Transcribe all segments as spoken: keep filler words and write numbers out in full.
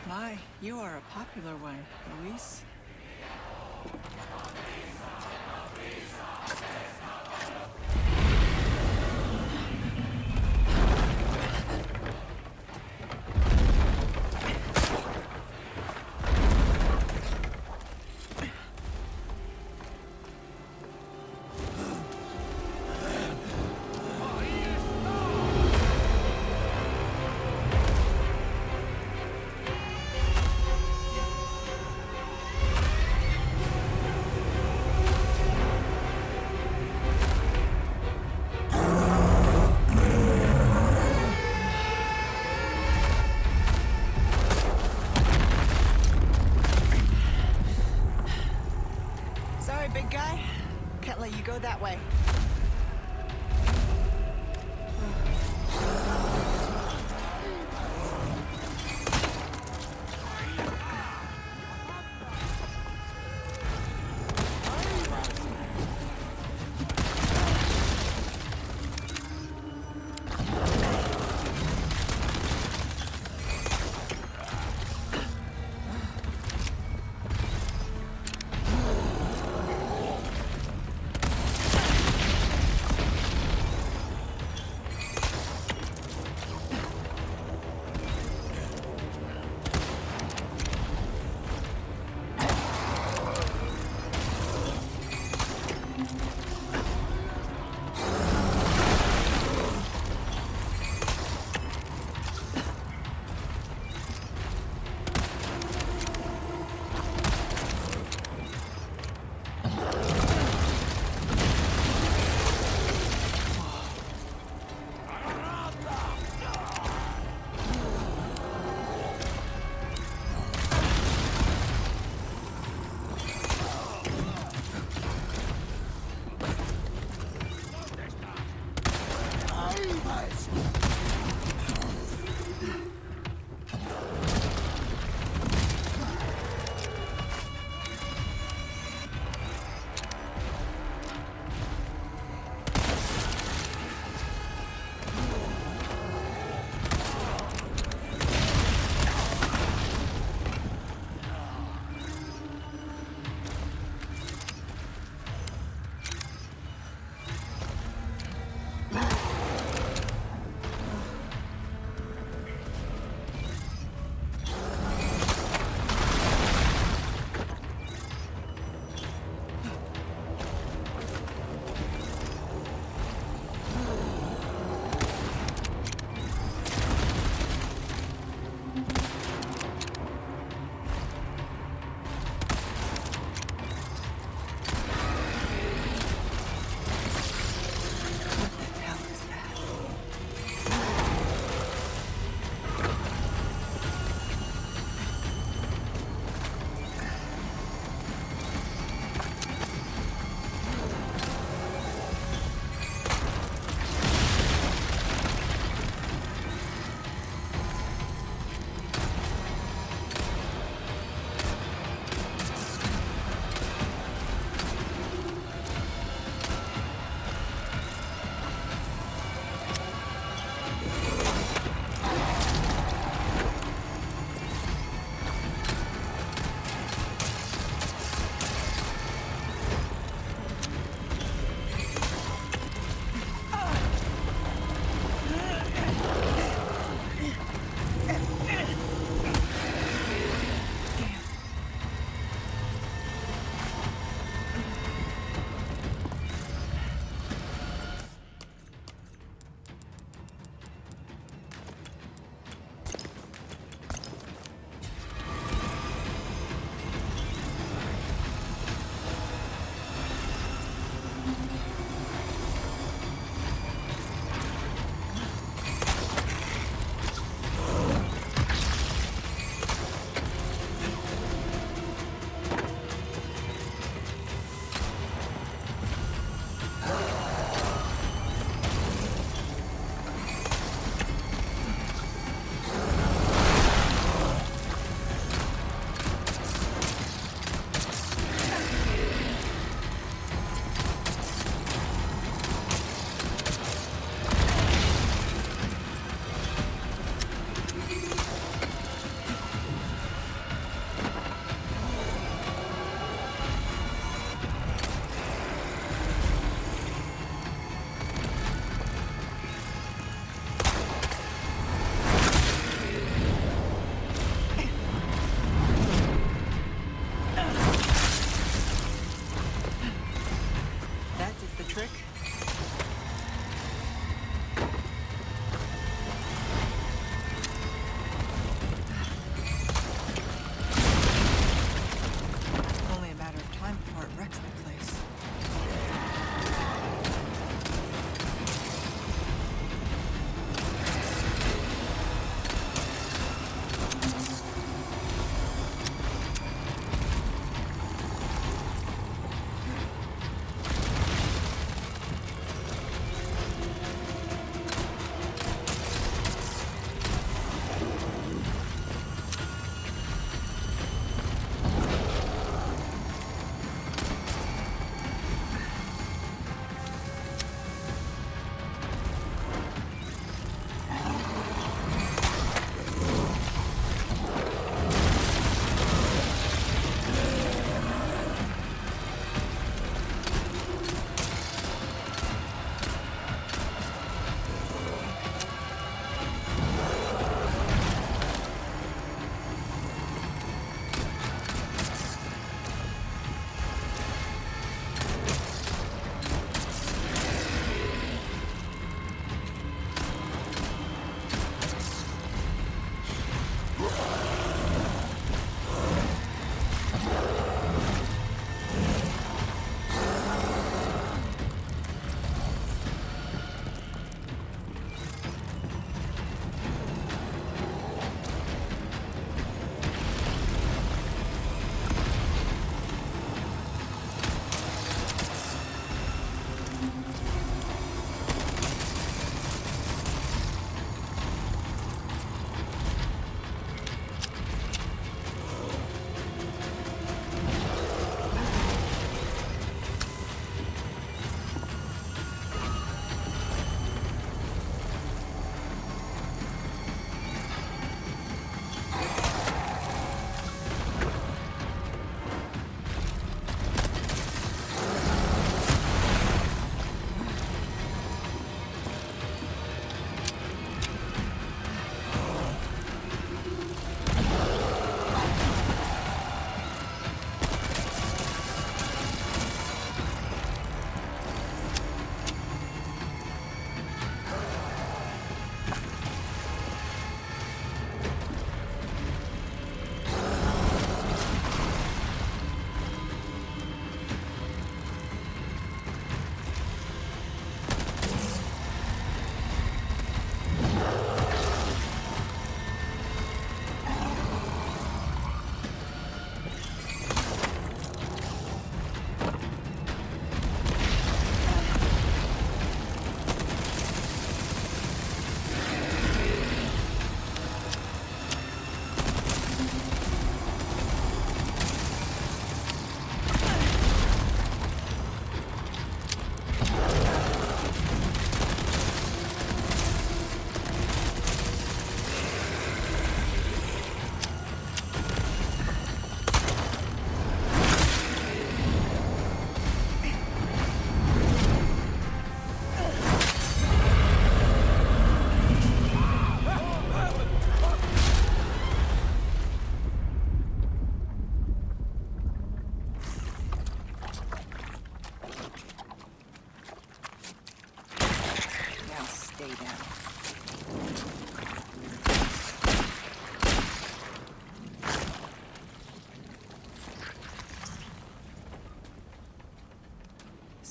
My, you are a popular one, Luis. Sorry, big guy. Can't let you go that way.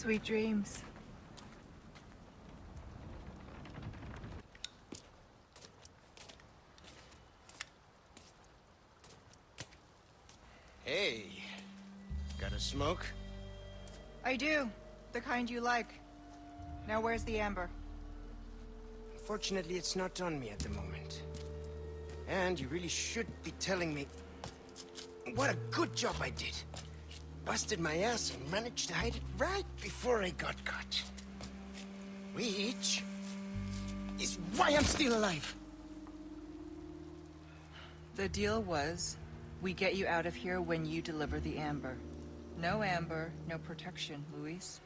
Sweet dreams. Hey, got a smoke? I do. The kind you like. Now where's the amber? Fortunately, it's not on me at the moment. And you really should be telling me what a good job I did. Busted my ass and managed to hide it right before I got caught. Which is why I'm still alive. The deal was, we get you out of here when you deliver the amber. No amber, no protection, Luis.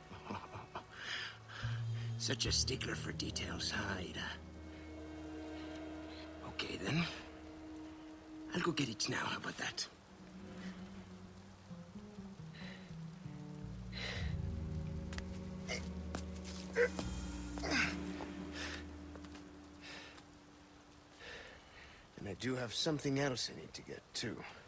Such a stickler for details, Ida. Okay, then. I'll go get it now. How about that? And I do have something else I need to get, too.